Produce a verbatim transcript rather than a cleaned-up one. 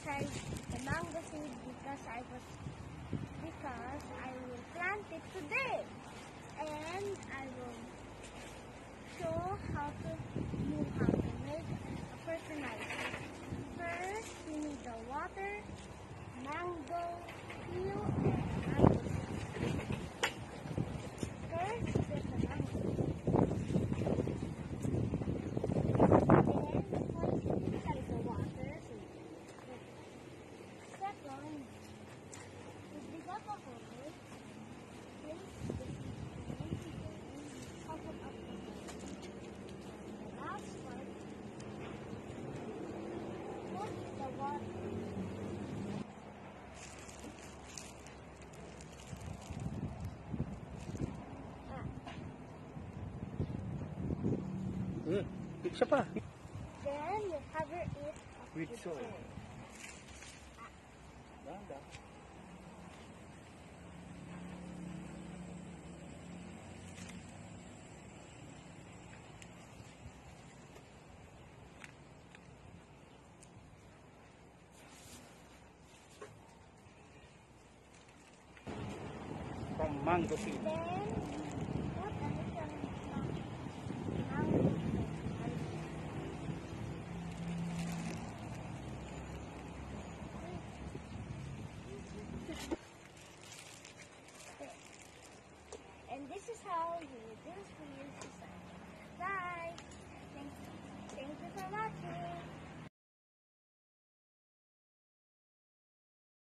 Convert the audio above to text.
inside the mango seed because I was because I will plant it today, and I will show how to you how to make a fertilizer. First, you need the water, mango peel, and mango seed. First, put the mango seed. Hmm, isa pa. Then you cover it up With with soil. soil. Ganda. From mango seed. Then